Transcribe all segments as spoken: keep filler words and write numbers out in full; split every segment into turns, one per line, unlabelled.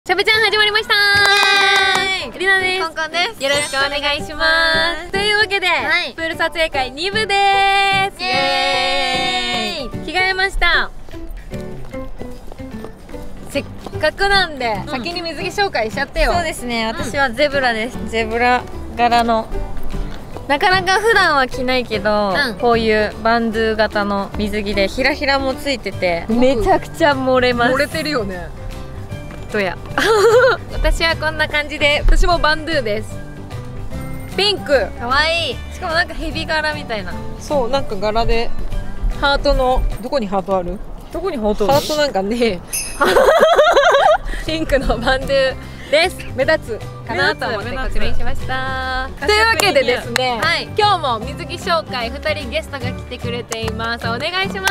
しゃべちゃん始まりましたー。りなです。
コンコンです。
よろしくお願いします。というわけで、はい、プール撮影会に部でーす。イエーイ。着替えました。せっかくなんで、うん、先に水着紹介しちゃってよ。
そうですね。私はゼブラです。うん、ゼブラ柄の。なかなか普段は着ないけど、うん、こういうバンドゥ型の水着でひらひらもついててめちゃくちゃ漏れます。
漏れてるよね。どや私はこんな感じで、私もバンドゥです。ピンク
かわいい。しかもなんかヘビ柄みたいな。
そう、なんか柄でハートの、どこにハートある？どこにハートある？ハートなんかねピンクのバンドゥです。目立つかなと思ってこちらにしました。というわけでですね、はい、今日も水着紹介ふたりゲストが来てくれています。お願いします。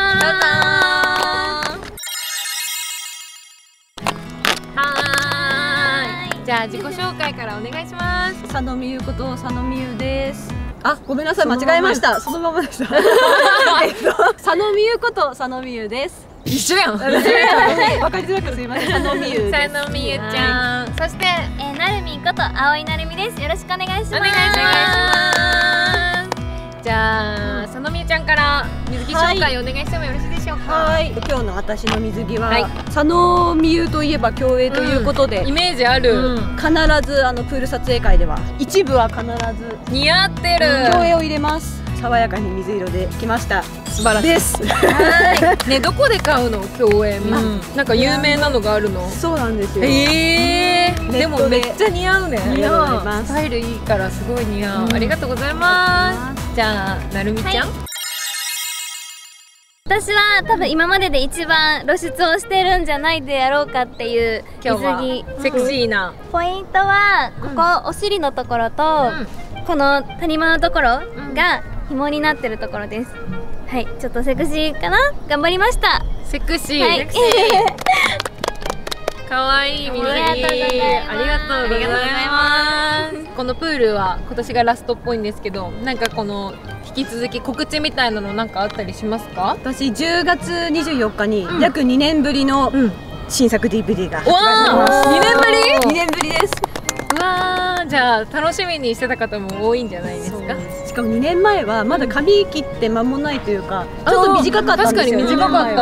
はーい。じゃあ自己紹介からお願いします。
佐野美優こと佐野美優です。あ、ごめんなさい、間違えました。そのままでした。えっと佐野美優こと佐野美優です。
一緒やん。
わかりづらくすいません。佐野美優。
佐野美優ちゃん。そして
えなるみんこと葵なるみです。よろしくお願いします。
お願いします。じゃあ佐野美優ちゃんから水着紹介お願いしてもよろしいでしょうか。
はい。今日の私の水着は佐野美優といえば競泳ということで
イメージある。
必ずあのプール撮影会では一部は必ず
似合ってる
競泳を入れます。爽やかに水色で来ました。
素晴らしいです。はい。ね、どこで買うの競泳？なんか有名なのがあるの？
そうなんですよ。
ええ。でもめっちゃ似合うね。
似合います。
スタイルいいからすごい似合う。ありがとうございます。じゃあなるみちゃん。
私は多分今までで一番露出をしてるんじゃないであろうかっていう水着。
セクシーな。
ポイントはここお尻のところとこの谷間のところが紐になってるところです。はい、ちょっとセクシーかな、頑張りました。
セクシー、はい、かわいい水着、ありがとうございます。このプールは今年がラストっぽいんですけど、なんかこの引き続き告知みたいなのなんかあったりしますか？
私じゅうがつにじゅうよっかに約にねんぶりの新作 ディーブイディー が発売されます。
にねんぶり？
にねんぶりです。
うわー、じゃあ楽しみにしてた方も多いんじゃないですか？
しかもにねんまえはまだ髪切って間もないというか、ちょっと短かったんですよ。
確かに短かった。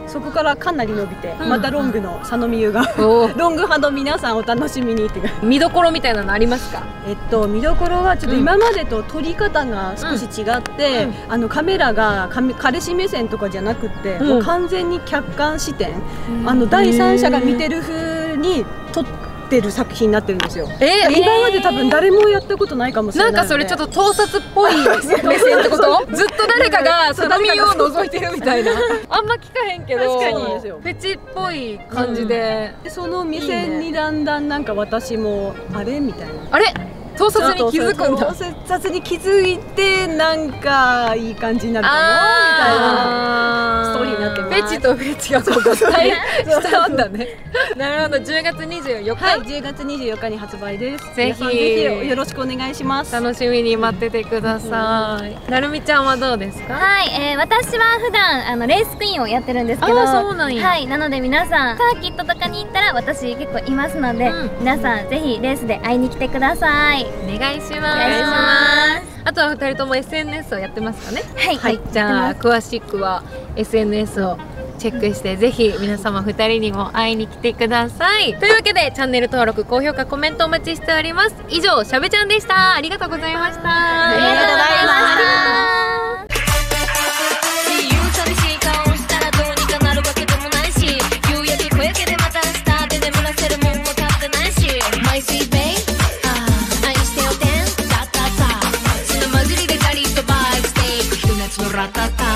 そこからかなり伸びて、またロングの佐野美優がロング派の皆さんお楽しみにっていうか。
見どころみたいなのありますか？
えっと見どころはちょっと今までと撮り方が少し違って、あのカメラが彼氏目線とかじゃなくって、もう完全に客観視点、あの第三者が見てる風に撮ってる作品になってるんですよ。えー、今まで多分誰もやったことないかもしれない。
なんかそれちょっと盗撮っぽい目線ってこと？ずっと誰かが佐野美優を覗いてるみたいな。あんま聞かへんけど、確かにフェチっぽい感じで、
うん、でその目線にだんだんなんか私もあれみたいな。
あれ？盗撮に気づくんだ。
盗撮に気づいてなんかいい感じになるかもみたいなストーリーになってます。
フェチとフェチがこう合体したんだね。なるほど。じゅうがつにじゅうよっか、
はい、じゅうがつにじゅうよっかに発売です。
ぜひ
ぜひよろしくお願いします。
楽しみに待っててください。なるみちゃんはどうですか？
はい、えー、私は普段あのレースクイーンをやってるんですけど、
そうなんや。
はい、なので皆さんサーキットとかに行ったら私結構いますので、うん、皆さんぜひレースで会いに来てください。
お願いします。お
願いします。
あとはふたりとも エスエヌエス をやってますかね？
はい、はい、
じゃあ詳しくは エスエヌエス をチェックしてぜひ皆様ふたりにも会いに来てください。というわけでチャンネル登録、高評価、コメントお待ちしております。以上、しゃべちゃんでした。ありがとうございました。
ありがとうございました。
Ratata